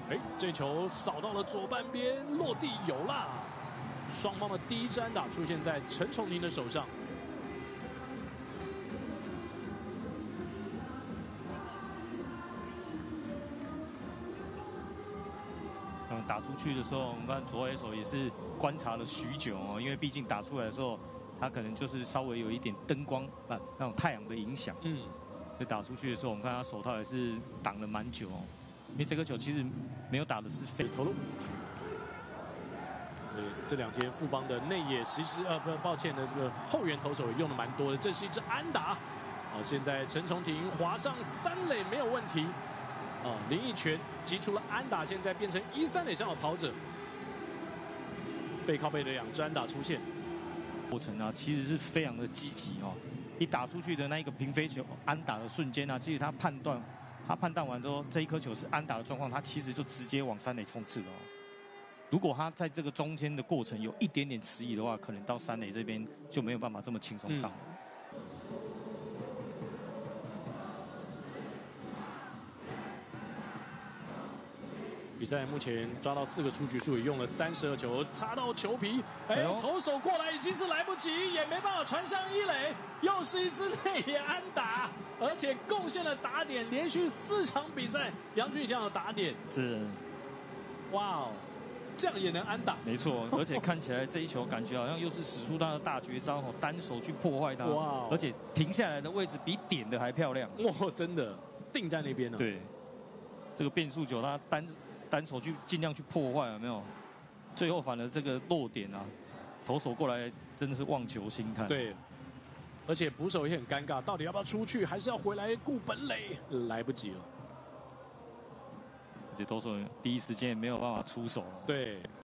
哎，这球扫到了左半边，落地有啦。双方的第一支安打出现在陈崇宁的手上。 打出去的时候，我们看左外野手也是观察了许久哦，因为毕竟打出来的时候，他可能就是稍微有一点灯光那种太阳的影响，所以打出去的时候，我们看他手套也是挡了蛮久哦，因为这个球其实没有打的是飞投了5局。这2天富邦的内野其实抱歉的这个后援投手也用的蛮多的，这是一支安打。好，现在陈崇廷滑上3垒没有问题。林奕泉击出了安打，现在变成1、3垒上的跑者。背靠背的2支安打出现， 过程啊，其实是非常的积极哦。一打出去的那一个平飞球安打的瞬间啊，其实他判断完之后，这一颗球是安打的状况，他其实就直接往3垒冲刺了哦。如果他在这个中间的过程有一点点迟疑的话，可能到3垒这边就没有办法这么轻松上了。 比赛目前抓到4个出局数，也用了32球，插到球皮，投手过来已经是来不及，也没办法传向1垒，又是一支内野安打，而且贡献了打点，连续4场比赛杨俊祥有打点， 是， 哇哦，这样也能安打？ 没错，而且看起来这一球感觉好像又是使出他的大绝招，单手去破坏他，哇，而且停下来的位置比点的还漂亮， 哇，真的定在那边了。 对，这个变速球他单手去尽量去破坏，有没有？最后反而这个落点啊，投手过来真的是望球兴叹。 对，而且捕手也很尴尬，到底要不要出去，还是要回来顾本垒？来不及了。 而且投手第一时间也没有办法出手。 对。